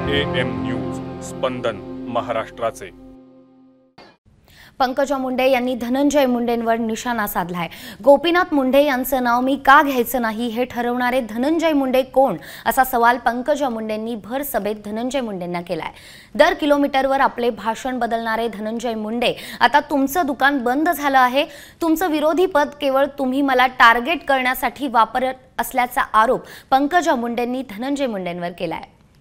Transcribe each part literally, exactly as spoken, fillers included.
A M news स्पंदन महाराष्ट्राचे। पंकजा मुंडे यांनी धनंजय मुंडेंवर निशाणा साधलाय। गोपीनाथ मुंडे यांचं नाव मी का घ्यायचं नाही हे ठरवणारे धनंजय मुंडे कोण, असा सवाल पंकजा मुंडेंनी भर सभेत धनंजय मुंडेंना केलाय। दर किलोमीटरवर आपले भाषण बदलणारे धनंजय मुंडे, आता तुमचं दुकान बंद झालं आहे, तुमचं विरोधी पद केवळ तुम्ही मला टार्गेट करण्यासाठी वापरत असल्याचा आरोप पंकजा मुंडेंनी धनंजय मुंडेंवर केलाय।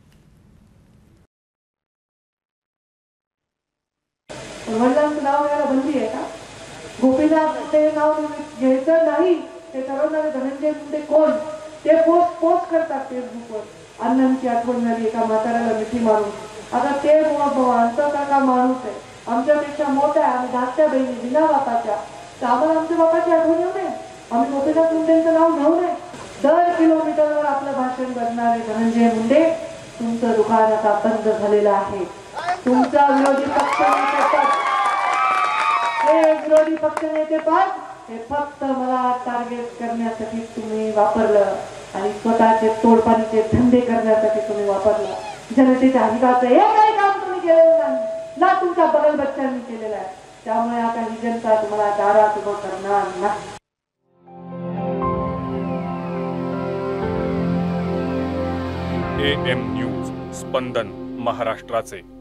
वडिलांचं नाव घ्यायला बंदी आहे का? गोपीनाथ मुंडे नाव घ्यायचं नाही ते ठरवणारे धनंजय मुंडे कोण? ते पोस्ट पोस्ट करतात फेसबुकवर, अण्णांची आठवण झाली एका म्हाताऱ्याला मिठी मारून। आता ते आमचा काका माणूस आहे, आमच्यापेक्षा मोठा आहे, आम्ही धाकट्या बहिणी बिना बापाच्या, तर आम्हाला आमच्या बापाची आठवण येऊ नये, आम्ही गोपीनाथ मुंडेंचं नाव घेऊ नये। दर किलोमीटरवर आपलं भाषण करणारे धनंजय मुंडे, तुमचं दुकान आता बंद झालेलं आहे। तुमचा विरोधी पक्ष नेते पद, हे विरोधी पक्ष नेते पद हे फक्त मला टार्गेट करण्यासाठी तुम्ही वापरलं आणि स्वतःचे तोडपाणीचे धंदे करण्यासाठी तुम्ही वापरलं। जनतेच्या हिताचं एकही काम तुम्ही केलेलं नाही, ना तुमच्या बगल बच्चांनी केलेलं आहे। त्यामुळे आता ही जनता तुम्हाला दारात उभं करणार नाही। ए एम न्यूज स्पंदन महाराष्ट्राचे।